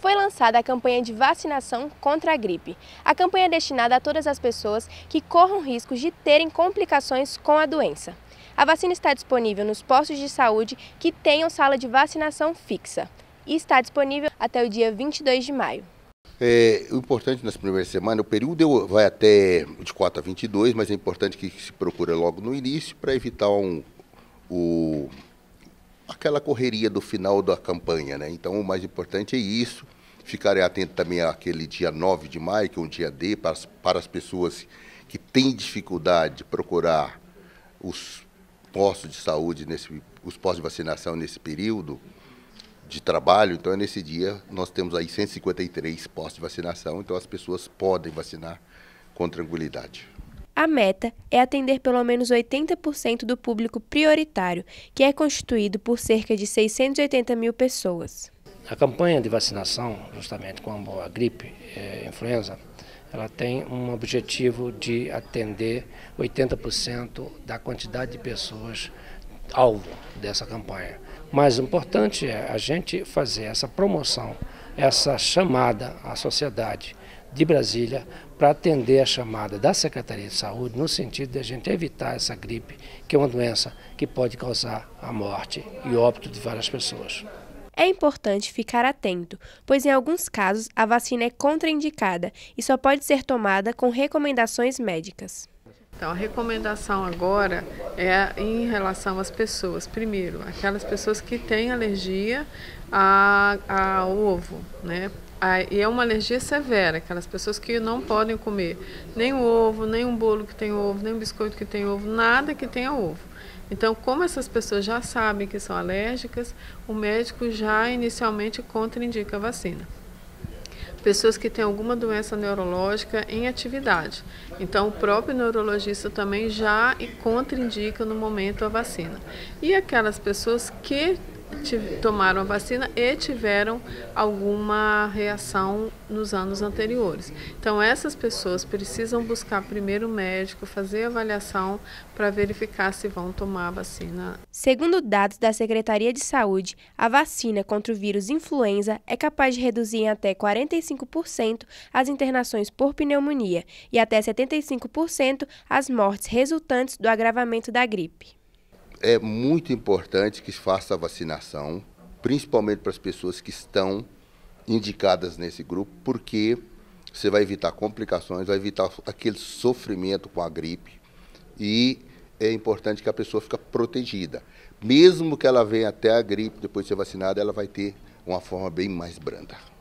foi lançada a campanha de vacinação contra a gripe. A campanha é destinada a todas as pessoas que corram riscos de terem complicações com a doença. A vacina está disponível nos postos de saúde que tenham sala de vacinação fixa e está disponível até o dia 22 de maio. O importante nas primeiras semanas, o período vai até de 4 a 22, mas é importante que se procure logo no início para evitar aquela correria do final da campanha, né? Então, o mais importante é isso, ficarem atentos também àquele dia 9 de maio, que é um dia D, para as pessoas que têm dificuldade de procurar os postos de saúde, os postos de vacinação nesse período de trabalho. Então, nesse dia, nós temos aí 153 postos de vacinação, então as pessoas podem vacinar com tranquilidade. A meta é atender pelo menos 80% do público prioritário, que é constituído por cerca de 680 mil pessoas. A campanha de vacinação, justamente com a gripe influenza, ela tem um objetivo de atender 80% da quantidade de pessoas alvo dessa campanha. Mas o importante é a gente fazer essa promoção, essa chamada à sociedade de Brasília para atender a chamada da Secretaria de Saúde no sentido de a gente evitar essa gripe, que é uma doença que pode causar a morte e óbito de várias pessoas. É importante ficar atento, pois em alguns casos a vacina é contraindicada e só pode ser tomada com recomendações médicas. Então, a recomendação agora é em relação às pessoas. Primeiro, aquelas pessoas que têm alergia ao ovo, né? E é uma alergia severa, aquelas pessoas que não podem comer nem o ovo, nem um bolo que tem ovo, nem um biscoito que tem ovo, nada que tenha ovo. Então, como essas pessoas já sabem que são alérgicas, o médico já inicialmente contraindica a vacina. Pessoas que têm alguma doença neurológica em atividade. Então, o próprio neurologista também já contraindica no momento a vacina. E aquelas pessoas que tomaram a vacina e tiveram alguma reação nos anos anteriores. Então, essas pessoas precisam buscar primeiro o médico, fazer a avaliação para verificar se vão tomar a vacina. Segundo dados da Secretaria de Saúde, a vacina contra o vírus influenza é capaz de reduzir em até 45% as internações por pneumonia e até 75% as mortes resultantes do agravamento da gripe. É muito importante que se faça a vacinação, principalmente para as pessoas que estão indicadas nesse grupo, porque você vai evitar complicações, vai evitar aquele sofrimento com a gripe e é importante que a pessoa fique protegida. Mesmo que ela venha até a gripe, depois de ser vacinada, ela vai ter uma forma bem mais branda.